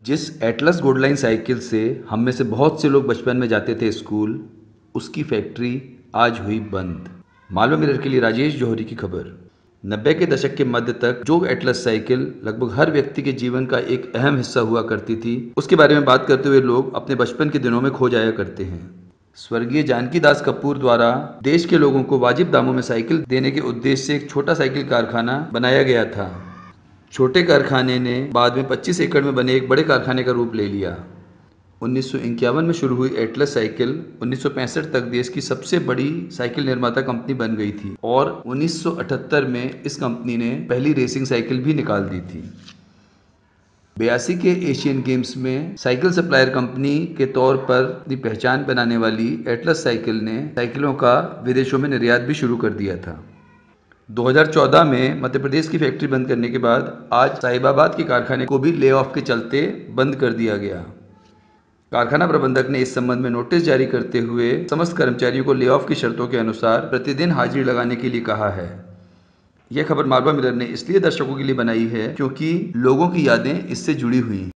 जिस Atlas gold line cycle से हम में से बहुत से लोग बचपन में जाते थे स्कूल, उसकी फैक्ट्री आज हुई बंद। मालवा मिरर के लिए राजेश जौहरी की खबर। 90 के दशक के मध्य तक जो एटलस साइकिल लगभग हर व्यक्ति के जीवन का एक अहम हिस्सा हुआ करती थी, उसके बारे में बात करते हुए लोग अपने बचपन के दिनों में खो जाया करते हैं। स्वर्गीय जानकी दास कपूर द्वारा देश के लोगों को वाजिब दामों में साइकिल देने के उद्देश्य से एक छोटा साइकिल कारखाना बनाया गया था। छोटे कारखाने ने बाद में 25 एकड़ में बने एक बड़े कारखाने का रूप ले लिया। 1951 में शुरू हुई एटलस साइकिल 1965 तक देश की सबसे बड़ी साइकिल निर्माता कंपनी बन गई थी और 1978 में इस कंपनी ने पहली रेसिंग साइकिल भी निकाल दी थी। 82 के एशियन गेम्स में साइकिल सप्लायर कंपनी के तौर पर अपनी पहचान बनाने वाली एटलस साइकिल ने साइकिलों का विदेशों में निर्यात भी शुरू कर दिया था। 2014 में मध्य प्रदेश की फैक्ट्री बंद करने के बाद आज साहिबाबाद के कारखाने को भी ले ऑफ के चलते बंद कर दिया गया। कारखाना प्रबंधक ने इस संबंध में नोटिस जारी करते हुए समस्त कर्मचारियों को ले ऑफ की शर्तों के अनुसार प्रतिदिन हाजिरी लगाने के लिए कहा है। यह खबर मालवा मिरर ने इसलिए दर्शकों के लिए बनाई है क्योंकि लोगों की यादें इससे जुड़ी हुई हैं।